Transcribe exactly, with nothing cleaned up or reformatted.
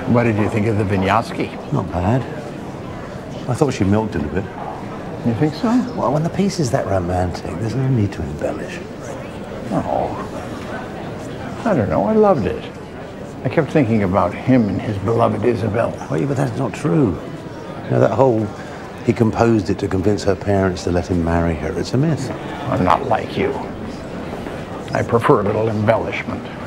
What did you think of the Vinyasa? Not bad. I thought she milked it a bit. You think so? Well, when the piece is that romantic, there's no need to embellish. Oh, I don't know. I loved it. I kept thinking about him and his beloved Isabel. Oh, yeah, but that's not true. You know, that whole, he composed it to convince her parents to let him marry her. It's a myth. I'm not like you. I prefer a little embellishment.